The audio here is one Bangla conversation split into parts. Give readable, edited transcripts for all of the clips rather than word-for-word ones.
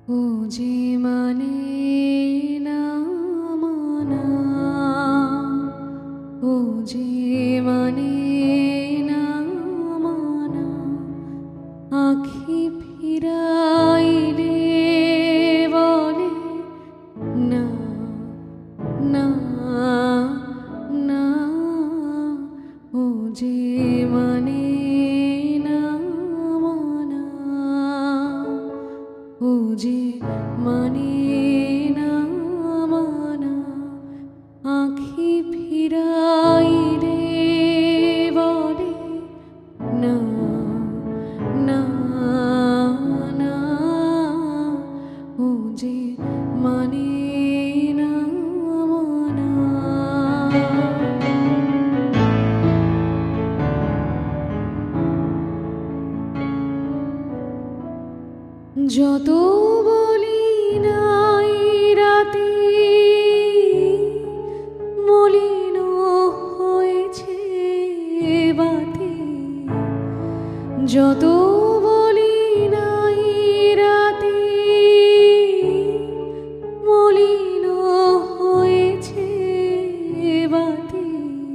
ও যে মানে না মানা, ও যে মানে না মানা, আঁখি ফিরাইলে বলে না না না, ও যে মানে না মানা, ও যে মানে না মানা, আঁখি ফিরাইলে বলে না না না, ও যে মানে না মানা। যত বলি নাই রাতে মলিন হয়েছে বাতি, যত বলি নাই রাতে মলিন হয়েছে বাতি,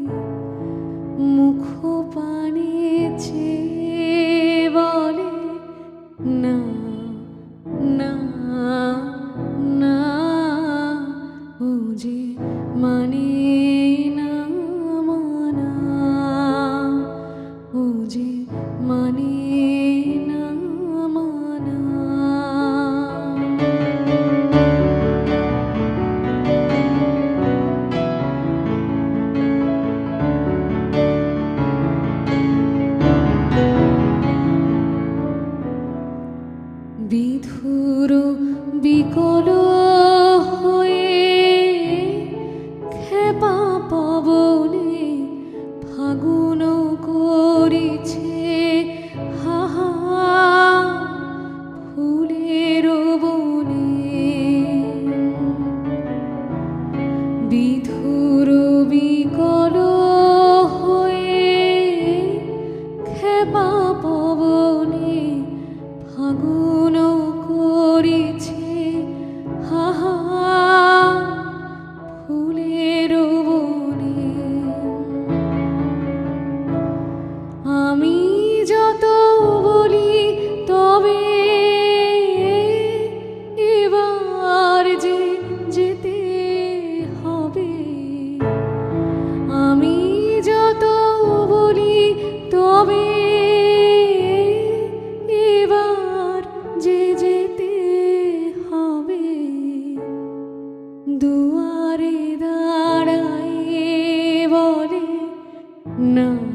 মুখ পানে চেয়ে বলে না না না, ও যে মানে না মানা, ও যে মানে না মানা। বিধুর বিকল হয়ে খেপা পবনে ফাগুন করিছে হাহা ফুলের বনে, বিধুর বিকল হয়ে খেপা পবনে ফাগুন করিছে হাহা ফুলের বনে। আমি যত বলি তবে এবার যে যেতে হবে, আমি যত বলি তবে এবার যে যেতে হবে, দুয়ারে দাঁড়ায় বলে না।